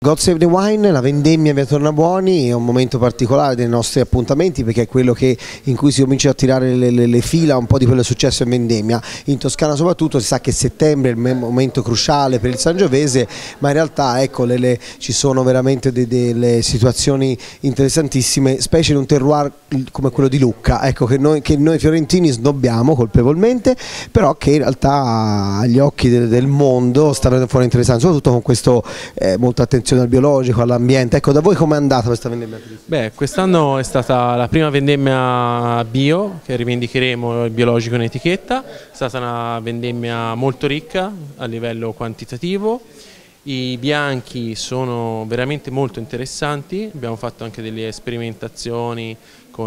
God Save the Wine, la vendemmia via Tornabuoni è un momento particolare dei nostri appuntamenti perché è quello in cui si comincia a tirare le fila un po' di quello che è successo in vendemmia. In Toscana soprattutto si sa che settembre è il momento cruciale per il Sangiovese, ma in realtà ecco, ci sono veramente delle situazioni interessantissime, specie in un terroir come quello di Lucca, ecco, che noi fiorentini snobbiamo colpevolmente, però che in realtà agli occhi del mondo sta venendo fuori interessante, soprattutto con questo molta attenzione al biologico, all'ambiente. Ecco, da voi com'è andata questa vendemmia? Beh, quest'anno è stata la prima vendemmia bio, che rivendicheremo il biologico in etichetta, è stata una vendemmia molto ricca a livello quantitativo, i bianchi sono veramente molto interessanti, abbiamo fatto anche delle sperimentazioni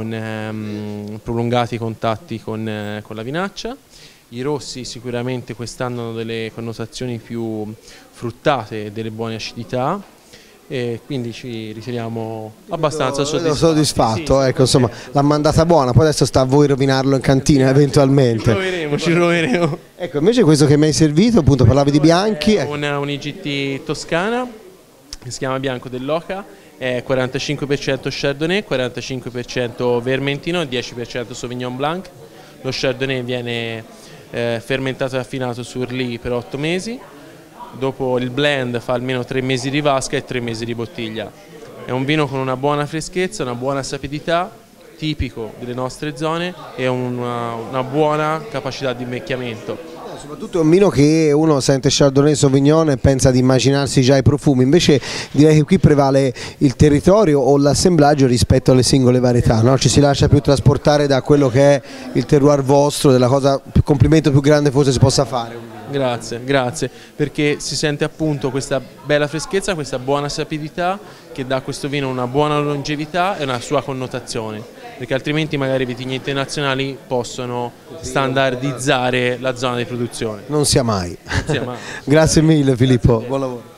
con prolungati contatti con la vinaccia. I rossi sicuramente quest'anno hanno delle connotazioni più fruttate e delle buone acidità, e quindi ci riteniamo abbastanza soddisfatto. Sì, ecco, insomma, l'ha mandata buona, poi adesso sta a voi rovinarlo in cantina eventualmente. Ci proveremo. Ecco, invece questo che mi hai servito, appunto parlavi di bianchi. Un IGT toscana che si chiama Bianco dell'Oca, è 45% Chardonnay, 45% Vermentino e 10% Sauvignon Blanc. Lo Chardonnay viene fermentato e affinato su Urlì per 8 mesi. Dopo il blend fa almeno 3 mesi di vasca e 3 mesi di bottiglia. È un vino con una buona freschezza, una buona sapidità, tipico delle nostre zone e una buona capacità di invecchiamento. Soprattutto è un vino che uno sente Chardonnay, Sauvignon e pensa di immaginarsi già i profumi, invece direi che qui prevale il territorio o l'assemblaggio rispetto alle singole varietà, no? Ci si lascia più trasportare da quello che è il terroir vostro, della cosa, il complimento più grande forse si possa fare. Grazie, grazie, perché si sente appunto questa bella freschezza, questa buona sapidità che dà a questo vino una buona longevità e una sua connotazione, perché altrimenti magari i vitigni internazionali possono standardizzare la zona di produzione. Non sia mai. Non sia mai. Grazie mille Filippo, buon lavoro.